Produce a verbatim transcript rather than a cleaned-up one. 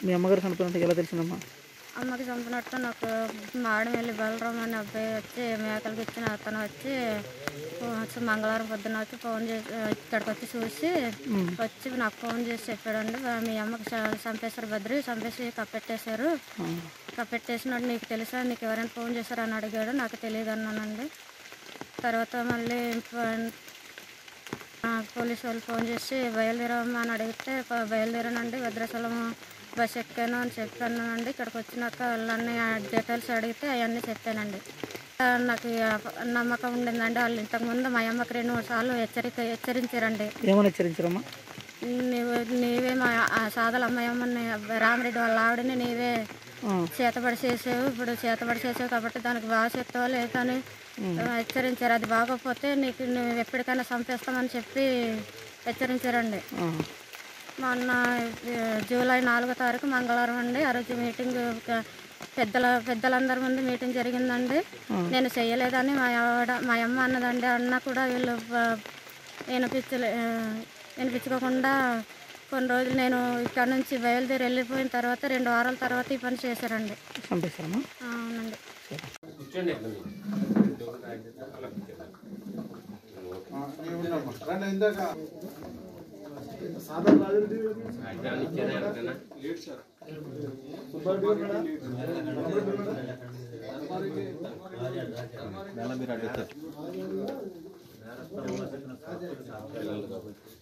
మీ అమ్మగారు చనిపోయినట్టు ఎలా తెలిసిందమ్మా? అమ్మకి చంపినట్టు నాకు మాడం వెళ్ళి బలరాం అనే అబ్బాయి వచ్చి మేకలకి ఇచ్చిన అతను వచ్చి మంగళవారం పొద్దున్న వచ్చి ఫోన్ చేసి ఇక్కడికి వచ్చి చూసి వచ్చి నాకు ఫోన్ చేసి చెప్పాడండి, మీ అమ్మకి చంపేశారు బద్రి, చంపేసి కప్పెట్టేశారు, కప్పెట్టేసినట్టు నీకు తెలుసా, నీకు ఎవరైనా ఫోన్ చేశారు అని అడిగాడు. నాకు తెలియదు అన్నానండి. తర్వాత మళ్ళీ పోలీసు వాళ్ళు ఫోన్ చేసి బయలుదేరమ్మా అని అడిగితే బయలుదేరానండి, భద్రాచలం బస్ ఎక్కాను అని చెప్పానండి. ఇక్కడికి వచ్చినాక వాళ్ళన్నీ డీటెయిల్స్ అడిగితే అవన్నీ చెప్పానండి. నాకు నమ్మకం ఉండిందండి. వాళ్ళు ఇంతకుముందు మా అమ్మకి రెండు మూడు సార్లు హెచ్చరిక హెచ్చరించారండి. ఏమని హెచ్చరించారమ్మా? నీవు నీవే మా సాదల అమ్మాయమ్మని రామరెడ్డి వాళ్ళ ఆవిడని నీవే చేతబడి చేసావు, ఇప్పుడు చేతబడి చేసావు కాబట్టి దానికి బాగా చెప్తావా లేదని హెచ్చరించారు. అది బాగోకపోతే నీకు నువ్వు ఎప్పటికైనా చంపేస్తామని చెప్పి హెచ్చరించారండి. మొన్న జూలై నాలుగో తారీఖు మంగళవారం అండి. ఆ రోజు మీటింగ్ పెద్దల పెద్దలందరి ముందు మీటింగ్ జరిగిందండి. నేను చెయ్యలేదని మా ఆవిడ మా అమ్మ అన్నదండి. అన్న కూడా వీళ్ళు వినిపించలే వినిపించుకోకుండా కొన్ని రోజులు నేను ఇక్కడ నుంచి బయలుదేరి వెళ్ళిపోయిన తర్వాత రెండు వారాల తర్వాత ఈ పని చేశారండి. అవునండి. మీరు